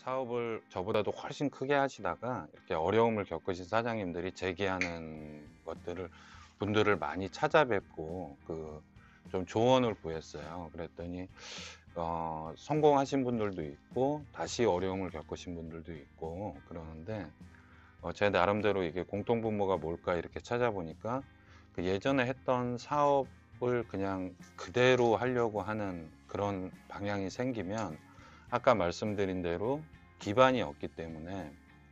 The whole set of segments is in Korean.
사업을 저보다도 훨씬 크게 하시다가 이렇게 어려움을 겪으신 사장님들이 제기하는 분들을 많이 찾아뵙고 좀 조언을 구했어요. 그랬더니 성공하신 분들도 있고 다시 어려움을 겪으신 분들도 있고 그러는데 제 나름대로 이게 공통분모가 뭘까 이렇게 찾아보니까 그 예전에 했던 사업을 그냥 그대로 하려고 하는 그런 방향이 생기면 아까 말씀드린 대로 기반이 없기 때문에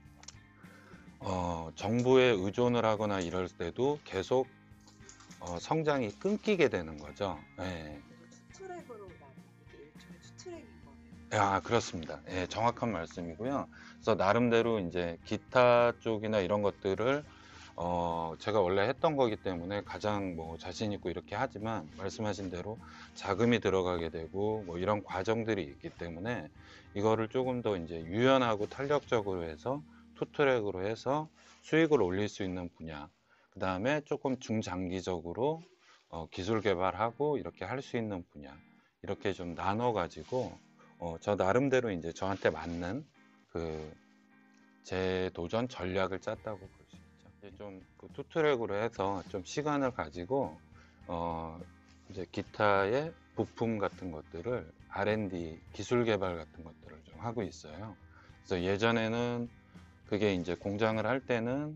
정부에 의존을 하거나 이럴 때도 계속 성장이 끊기게 되는 거죠. 예. 투트랙으로 나는 이게 일종의 투트랙인 거네요. 그렇습니다. 예, 정확한 말씀이고요. 그래서 나름대로 이제 기타 쪽이나 이런 것들을 제가 원래 했던 거기 때문에 가장 뭐 자신 있고 이렇게 하지만 말씀하신 대로 자금이 들어가게 되고 뭐 이런 과정들이 있기 때문에 이거를 조금 더 이제 유연하고 탄력적으로 해서 투트랙으로 해서 수익을 올릴 수 있는 분야, 그 다음에 조금 중장기적으로 기술 개발하고 이렇게 할 수 있는 분야, 이렇게 좀 나눠 가지고 저 나름대로 이제 저한테 맞는 그 재도전 전략을 짰다고 볼 수 있죠. 이제 좀그 투트랙으로 해서 좀 시간을 가지고 이제 기타의 부품 같은 것들을 R&D 기술 개발 같은 것들을 좀 하고 있어요. 그래서 예전에는 그게 이제 공장을 할 때는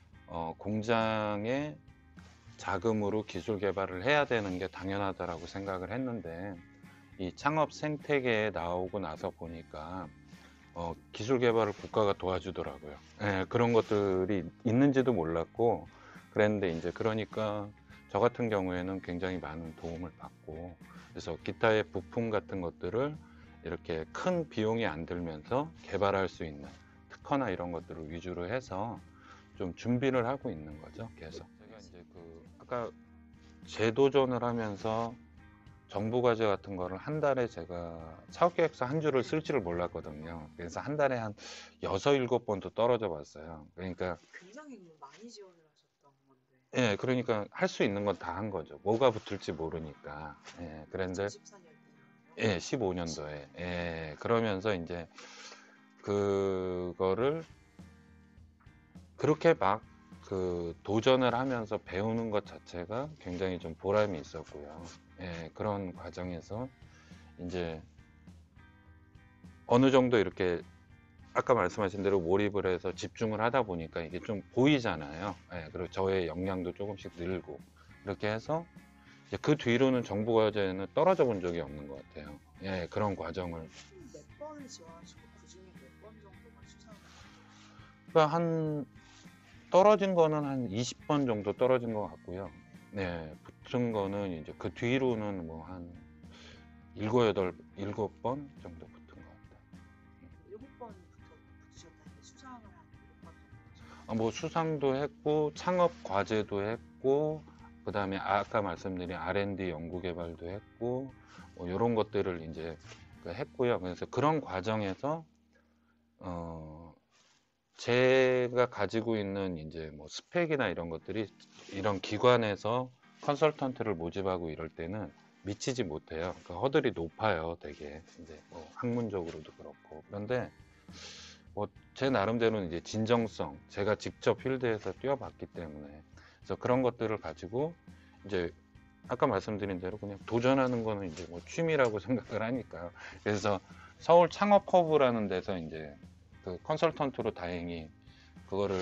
공장의 자금으로 기술 개발을 해야 되는 게 당연하다라고 생각을 했는데 이 창업 생태계에 나오고 나서 보니까 기술 개발을 국가가 도와주더라고요. 예, 그런 것들이 있는지도 몰랐고 그랬는데 이제 그러니까 저 같은 경우에는 굉장히 많은 도움을 받고 그래서 기타의 부품 같은 것들을 이렇게 큰 비용이 안 들면서 개발할 수 있는 특허나 이런 것들을 위주로 해서 좀 준비를 하고 있는 거죠. 계속. 제가 이제 아까 재도전을 하면서 정부 과제 같은 거를 한 달에 제가 사업계획서 한 줄을 쓸 줄을 몰랐거든요. 그래서 한 달에 한 6-7번도 떨어져 봤어요. 그러니까, 굉장히 많이 지원을 하셨던 건데. 예, 그러니까 할 수 있는 건 다 한 거죠. 뭐가 붙을지 모르니까. 예, 그런데, 2014년이요? 예, 15년도에. 예, 그러면서 이제 그거를 그렇게 막 도전을 하면서 배우는 것 자체가 굉장히 좀 보람이 있었고요. 예, 그런 과정에서 이제 어느 정도 이렇게 아까 말씀하신 대로 몰입을 해서 집중을 하다 보니까 이게 좀 보이잖아요. 예, 그리고 저의 역량도 조금씩 늘고 이렇게 해서 이제 그 뒤로는 정부 과제는 떨어져 본 적이 없는 것 같아요. 예, 그런 과정을. 몇 번을 지원하시고 그 중에 몇 번 정도가 수상을 하셨어요? 그러니까 떨어진 거는 한 20번 정도 떨어진 것 같고요. 네, 붙은 거는 이제 그 뒤로는 뭐 한 7번 정도 붙은 것 같아요. 7번 붙으셨다는데 수상을 한 7번 정도 뭐 하셨어요? 수상도 했고 창업 과제도 했고 그다음에 아까 말씀드린 R&D 연구 개발도 했고 뭐 이런 것들을 이제 했고요. 그래서 그런 과정에서 제가 가지고 있는 이제 뭐 스펙이나 이런 것들이 이런 기관에서 컨설턴트를 모집하고 이럴 때는 미치지 못해요. 그러니까 허들이 높아요, 되게 이제 뭐 학문적으로도 그렇고. 그런데 뭐 제 나름대로는 이제 진정성, 제가 직접 필드에서 뛰어봤기 때문에 그래서 그런 것들을 가지고 이제 아까 말씀드린 대로 그냥 도전하는 거는 이제 뭐 취미라고 생각을 하니까 그래서 서울 창업 허브라는 데서 이제 그 컨설턴트로 다행히 그거를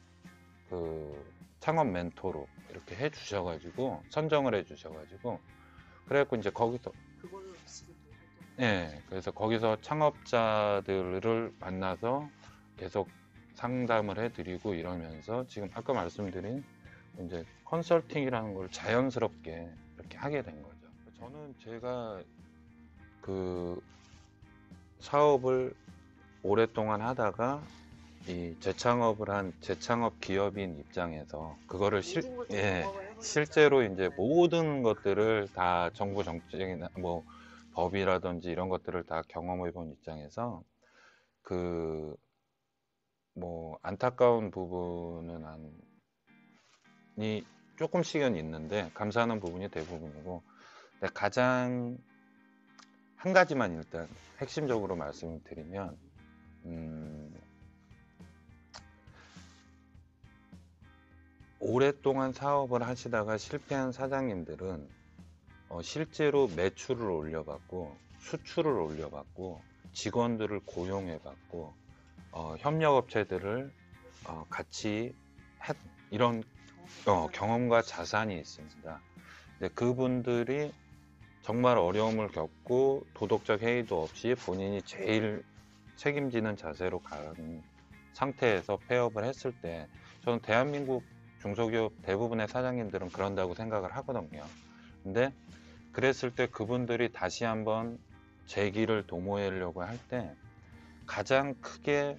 창업 멘토로 이렇게 해 주셔가지고 선정을 해 주셔가지고 그래갖고 이제 거기서 그걸로 지금도 활동을 하고 예, 그래서 거기서 창업자들을 만나서 계속 상담을 해드리고 이러면서 지금 아까 말씀드린 이제 컨설팅이라는 걸 자연스럽게 이렇게 하게 된 거죠. 저는 제가 그 사업을 오랫동안 하다가 이 재창업을 한 재창업 기업인 입장에서 그거를 모든 걸 다 예, 경험을 해보셨잖아요. 실제로 이제 네. 모든 것들을 다 정부 정책이나 뭐 법이라든지 이런 것들을 다 경험해 본 입장에서 그 뭐 안타까운 부분은 조금씩은 있는데 감사하는 부분이 대부분이고 근데 가장 한 가지만 일단 핵심적으로 말씀드리면 오랫동안 사업을 하시다가 실패한 사장님들은 실제로 매출을 올려받고 수출을 올려받고 직원들을 고용해받고 협력업체들을 같이 이런 경험과 자산이 있습니다. 근데 그분들이 정말 어려움을 겪고 도덕적 해이도 없이 본인이 제일 책임지는 자세로 간 상태에서 폐업을 했을 때 저는 대한민국 중소기업 대부분의 사장님들은 그런다고 생각을 하거든요. 근데 그랬을 때 그분들이 다시 한번 재기를 도모하려고 할 때 가장 크게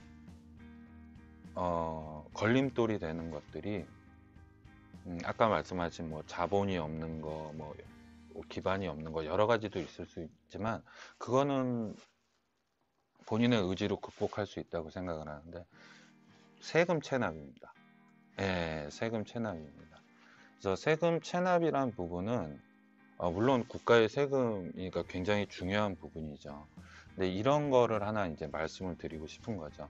걸림돌이 되는 것들이 아까 말씀하신 뭐 자본이 없는 거, 뭐 기반이 없는 거 여러 가지도 있을 수 있지만 그거는 본인의 의지로 극복할 수 있다고 생각을 하는데 세금 체납입니다. 예, 세금 체납입니다. 그래서 세금 체납이란 부분은 물론 국가의 세금이 굉장히 중요한 부분이죠. 근데 이런 거를 하나 이제 말씀을 드리고 싶은 거죠.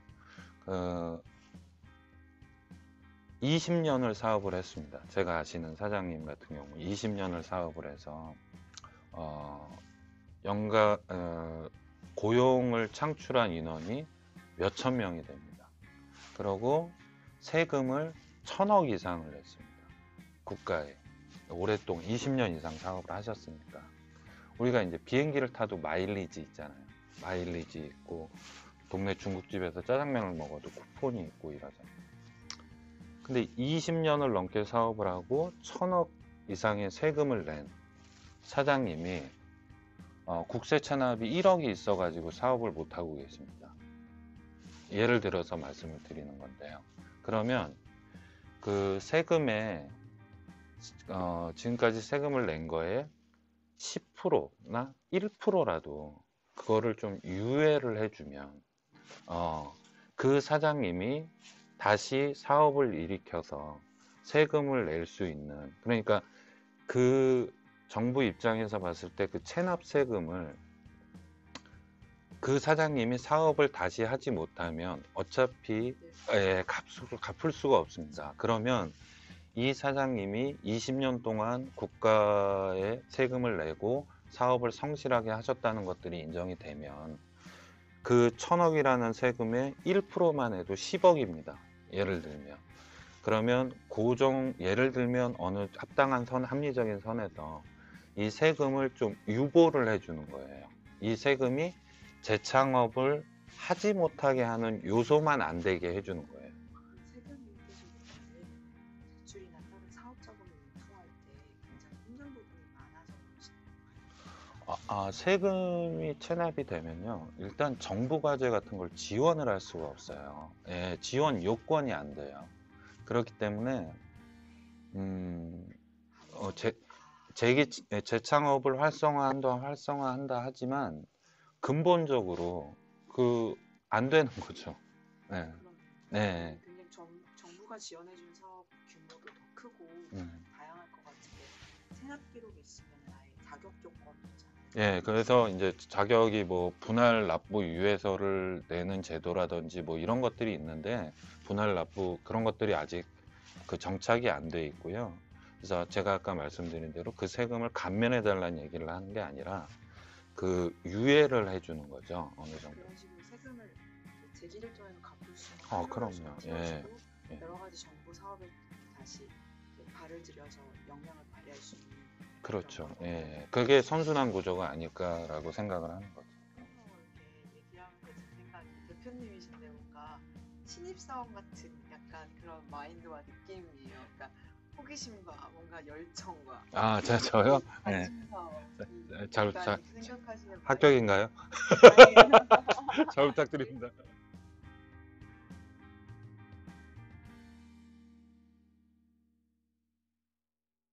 20년을 사업을 했습니다. 제가 아시는 사장님 같은 경우 20년을 사업을 해서 고용을 창출한 인원이 몇천 명이 됩니다. 그리고 세금을 1000억 이상을 냈습니다. 국가에. 오랫동안 20년 이상 사업을 하셨으니까. 우리가 이제 비행기를 타도 마일리지 있잖아요. 마일리지 있고 동네 중국집에서 짜장면을 먹어도 쿠폰이 있고 이러잖아요. 근데 20년을 넘게 사업을 하고 1000억 이상의 세금을 낸 사장님이 국세 체납이 1억이 있어가지고 사업을 못하고 계십니다. 예를 들어서 말씀을 드리는 건데요. 그러면 그 세금에 지금까지 세금을 낸 거에 10%나 1%라도 그거를 좀 유예를 해주면 그 사장님이 다시 사업을 일으켜서 세금을 낼 수 있는, 그러니까 그 정부 입장에서 봤을 때 그 체납 세금을 그 사장님이 사업을 다시 하지 못하면 어차피 갚을 수가 없습니다. 그러면 이 사장님이 20년 동안 국가에 세금을 내고 사업을 성실하게 하셨다는 것들이 인정이 되면 그 1000억이라는 세금의 1%만 해도 10억입니다. 예를 들면. 그러면 예를 들면 어느 합당한 합리적인 선에서 이 세금을 좀 유보를 해주는 거예요. 이 세금이 재창업을 하지 못하게 하는 요소만 안 되게 해주는 거예요. 세금이 계속 대출이나 다른 사업 자금을 유통할 때 굉장히 힘든 부분이 많아서 그러시나요? 세금이 체납이 되면요. 일단 정부 과제 같은 걸 지원을 할 수가 없어요. 예, 지원 요건이 안 돼요. 그렇기 때문에 재창업을 활성화한다 하지만 근본적으로 안 되는 거죠. 네. 네. 굉장히 정부가 지원해준 사업 규모도 더 크고 다양할 것 같은데 생활 기록이 있으면 아예 자격 조건이잖아요. 예, 그래서 이제 자격이 뭐 분할 납부 유예서를 내는 제도라든지 뭐 이런 것들이 있는데 분할 납부 그런 것들이 아직 그 정착이 안 돼 있고요. 그래서 제가 아까 말씀드린 대로 그 세금을 감면해 달라는 얘기를 하는 게 아니라 그 유예를 해주는 거죠. 어느 정도. 그런 식으로 세금을 재기를 통해서 갚을 수 있는 그럼요. 예. 여러 가지 정부 사업에 다시 발을 들여서 영향을 발휘할 수 있는. 그렇죠. 예. 그게 선순환 구조가 아닐까라고 생각을 하는 거죠. 이렇게 얘기하면서 든 생각이 대표님이신데 뭔가 신입사원 같은 약간 그런 마인드와 느낌이에요. 그러니까 호기심과 뭔가 열정과 저요? 네. 관심사 생각하시는 합격인가요? 잘 부탁드립니다.